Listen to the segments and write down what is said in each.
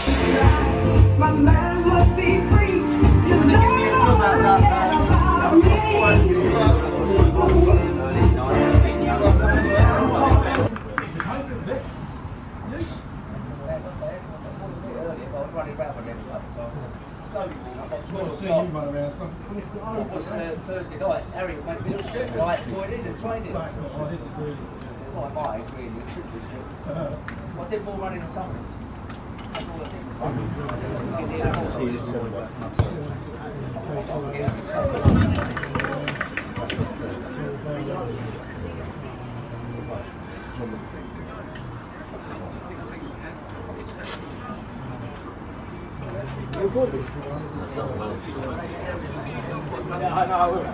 My man must be free. You know about Thursday night, Harry would make me a little shoot, like join in and train it. Like my age, really, it should be shoot. I did more running in the summer. That's all I yeah, I know, I will.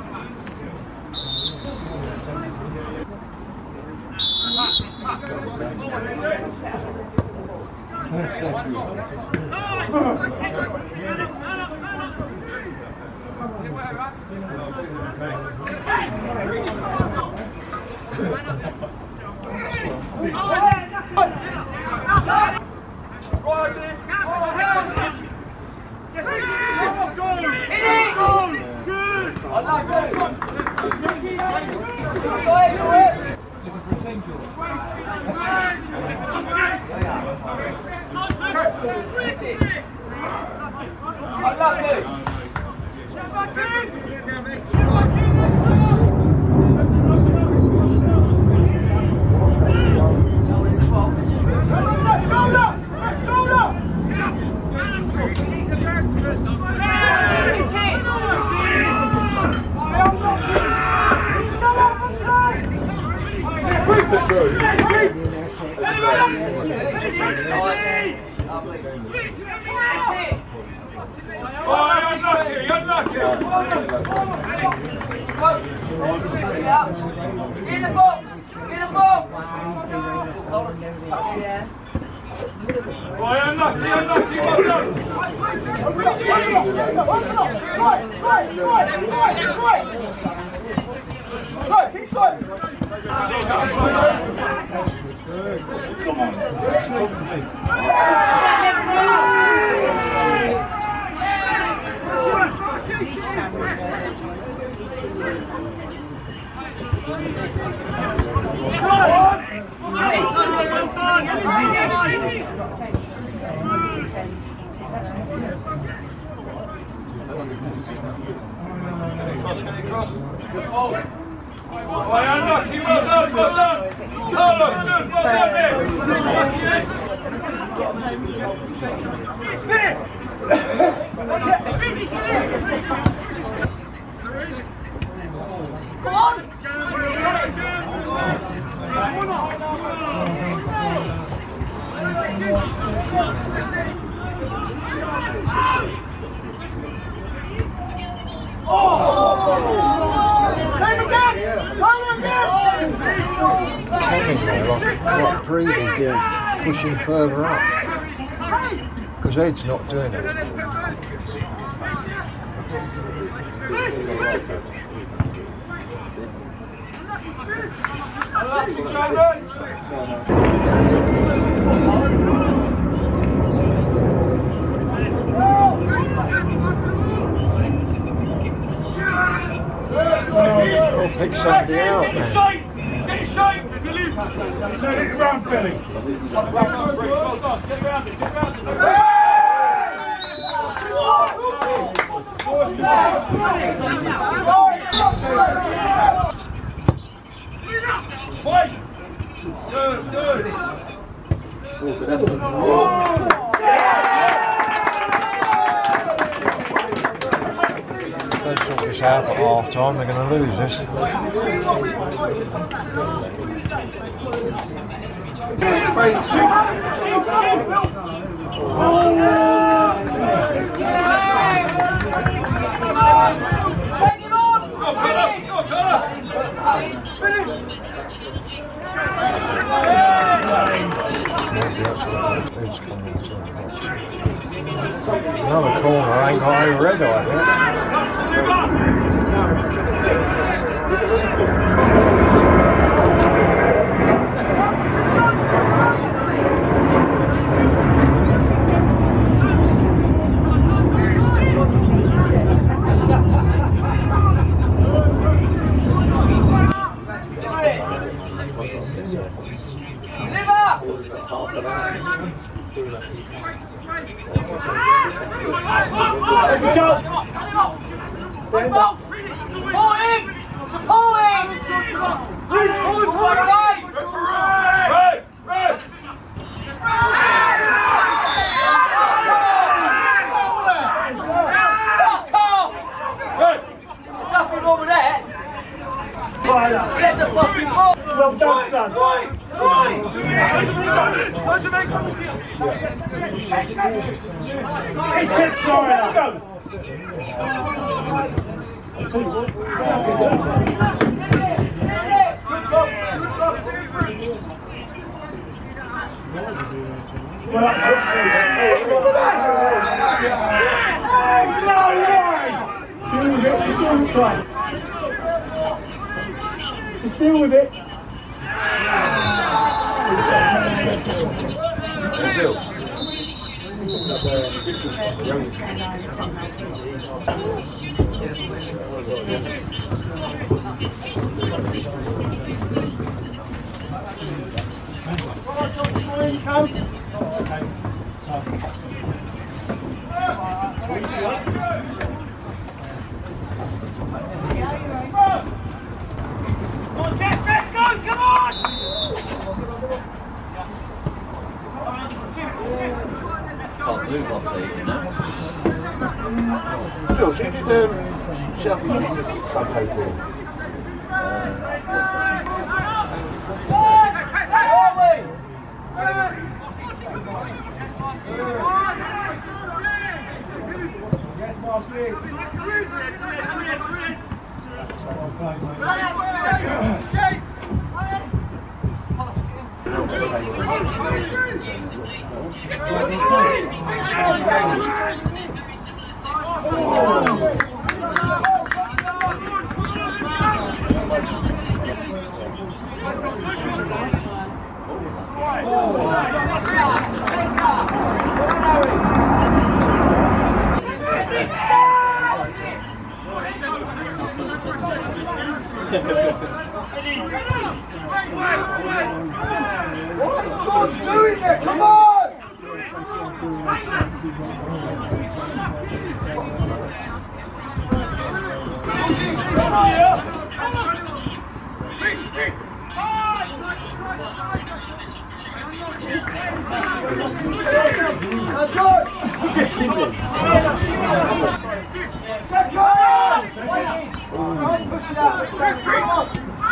In the box! In the box! Yeah. Right, unlucky, unlucky, well done! Right, keep going! Come on! Right, unlucky, well done, well done! Carlos, good, well done there! Come on! Like breathing, pushing further up, because Ed's not doing it. I'll pick somebody out, man. Get it shape! Get it round, Billy! Well done, get round it, get round it! Wait! Good, good! Don't sort this out at half time, they're going to lose this. Another corner, I ain't got a red eye yet. Well done, son. It's it, Florida. Go. Well, just deal with it. Can't move Oxhey, you know. Jules, who did Shelby Sisters Sunday for? What's George doing there? Come on! Now, George! Get in there. Don't push it out. Come on!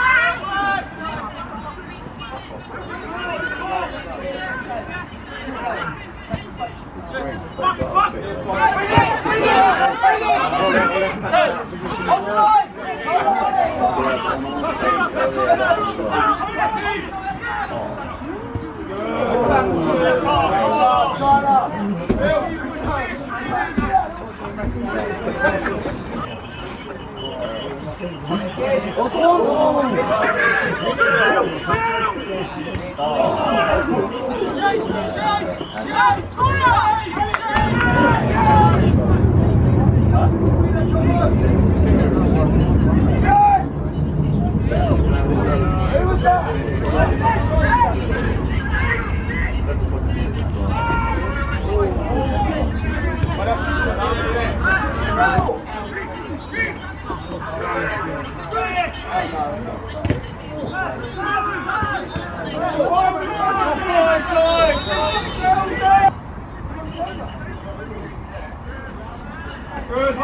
Good,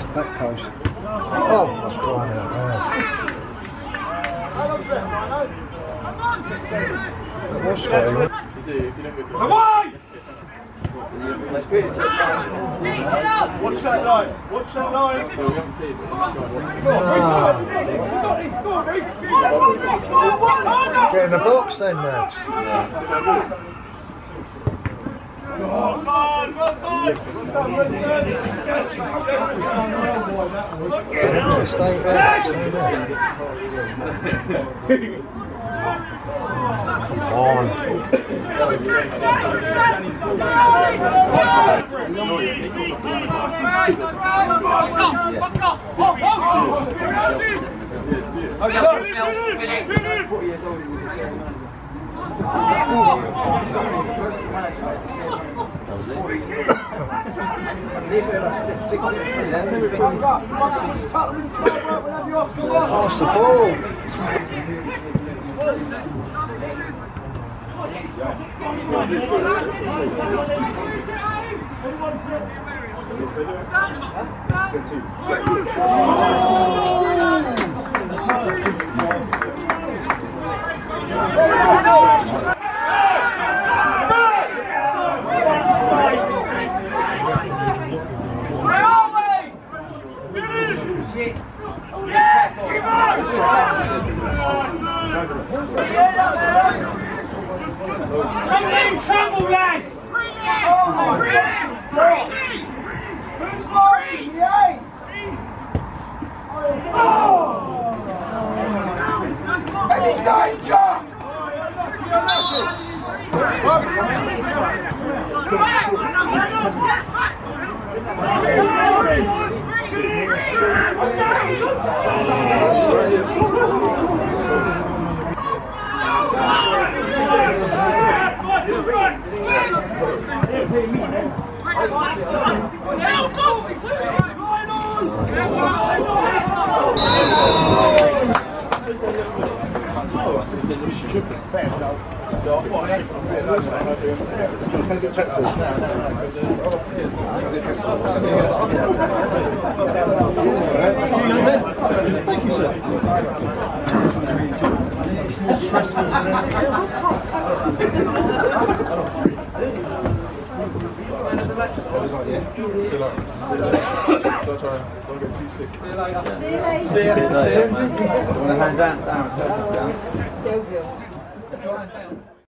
Back post. Oh, that's crying out loud. That was scary. Away! Let's do it. Watch that line. Watch that line. Get in the box then, lads. Well done, well done. Stay there. Stay there. Come on. Pass the ball. Trouble, lads! Any danger! Thank you, sir. It's more stressful than anything else. Don't get too sick. See you later, man. You want to hand down? Down.